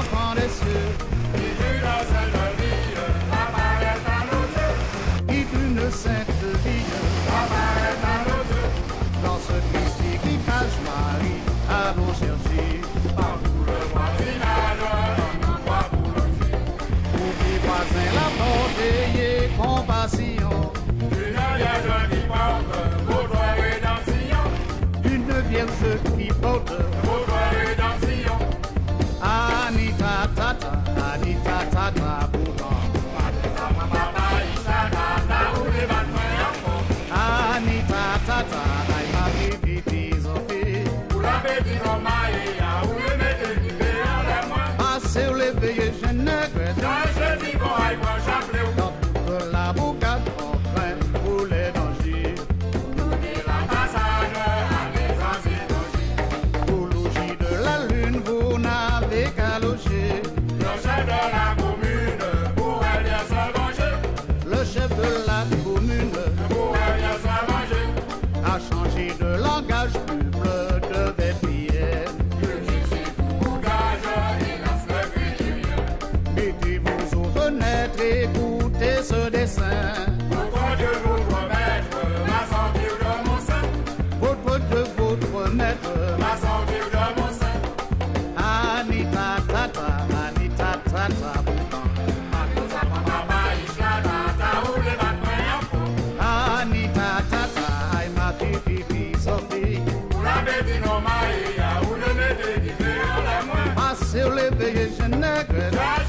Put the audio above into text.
enfant des cieux, qui fut dans cette vie, apparaît à nos yeux, qui d'une sainte vie, apparaît à nos yeux, dans ce Christ qui cache Marie, allons chercher. par tout le voisinage, on voit pour loger. Oublie voisin la porte et compassion, Une vierge qui porte votre rédemption, une vierge qui porte votre rédemption. Anita tata, Anita tata, pourtant. Papa, Isha, Tata, ou les battements encore. Anita tata, I have pitié Sophie. Vous l'avez dit, Romaïa, ou le mettez du béant les moins. Passez au lever, je ne regrette Dans je dis, bon, aïe, moi, j'appelais au dans toute la boucade en train pour les dangers. et la passage à des anciens. Au logis de la lune, vous n'avez qu'à loger. Le chef de la commune pourrait bien se venger, Le chef de la commune pourrait bien se venger. a changé de langage, plus bleu devait prier. Que Jésus vous gage et lance le cri du bien. Mettez-vous aux fenêtres, écoutez ce dessin. Votre Dieu, votre maître, m'a sorti de mon sein, Votre Dieu, votre maître, m'a sorti de mon sein. Anita tata, Anita tata, pourtant. Papa, Isha, Tata, ou les battements encore. Anita tata, I'm a pipi Sophie. Vous l'avez dit, non, Maïa, ou le mettez du béant les moins. Passez au lever, je ne regrette Dans